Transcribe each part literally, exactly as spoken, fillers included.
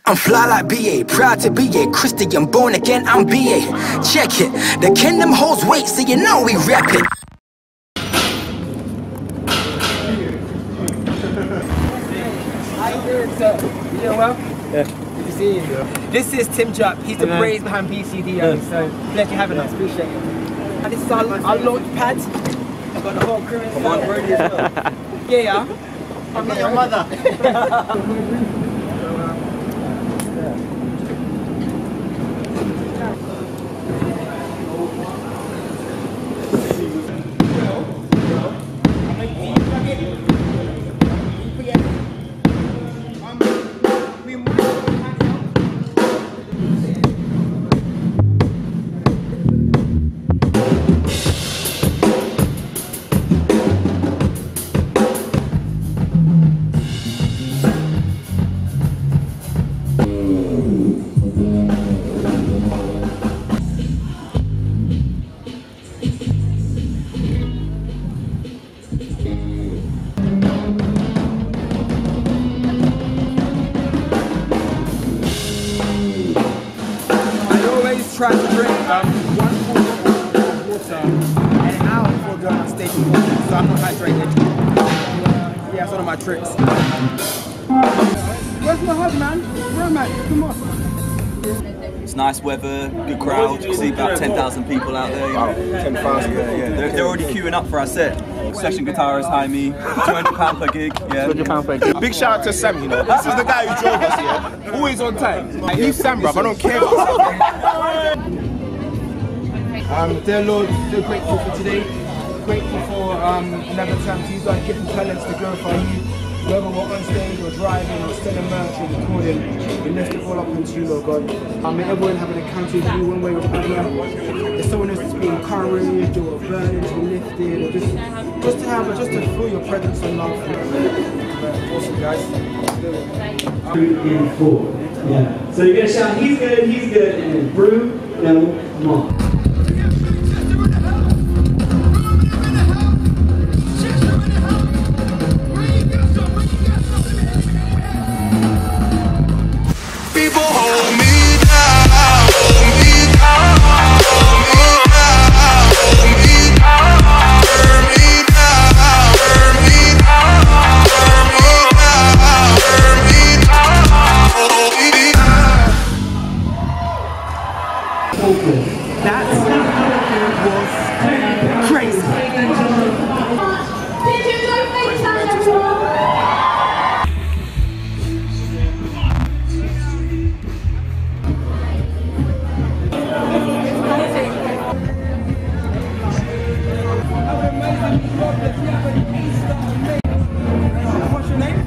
I'm fly like B A, proud to be a Christian, born again, I'm B A. Check it, the kingdom holds weight, so you know we rep it. How you doing, sir? You doing well? Yeah. Good to see you. Yeah. This is Tim Jupp, he's the brains behind B C D O, yeah. So pleasure having us, appreciate it. And this is our, our launch pad. I've got the whole crew in. I'm on ready as well. Yeah, yeah. I'm not your mother. Try to drink um, one full bottle of water and an hour before going on stage, so I'm not hydrated. Yeah, that's one of my tricks. Where's my hug, man? Romance, come on. It's nice weather, good crowd. You can see about ten thousand people out there. Wow, ten thousand. Yeah, yeah. They're, they're already queuing up for our set. Session guitarist Jaime, two hundred pounds per gig. Yeah. two hundred pounds per gig. Big shout out to Sam, you know. This is the guy who drove us here. Always on time. Leave Sam, bruv. I don't care about Sam. Um, dear Lord, so grateful for today. Grateful for um, another time to use our gifted talents to glorify you. Whether we're on stage or driving or selling merch or recording, we lift it all up into you, Lord God. Um, may everyone have an encounter with you one way or another. If someone else is being encouraged or burdened to be lifted, or just just to have, just to feel your presence and love. Awesome, guys. Three and four. Yeah. So you're gonna shout, he's good, he's good, and then brew, no, more. That was crazy. What's your name?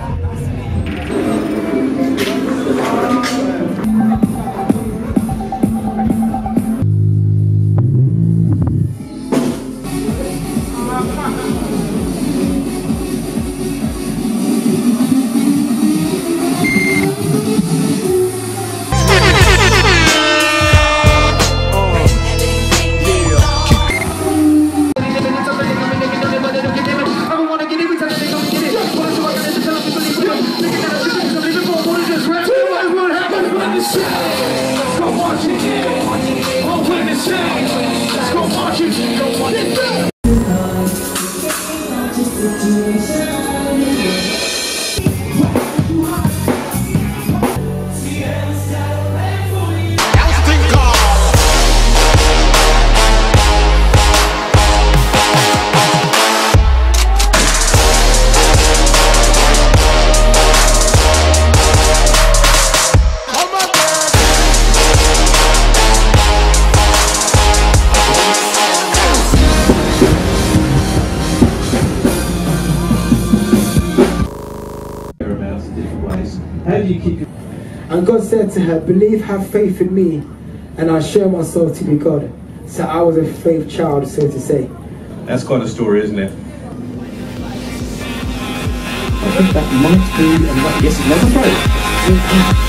And God said to her, believe, have faith in me, and I show myself to be God. So I was a faith child, so to say. That's quite a story, isn't it? I think that might be, and yes, it's never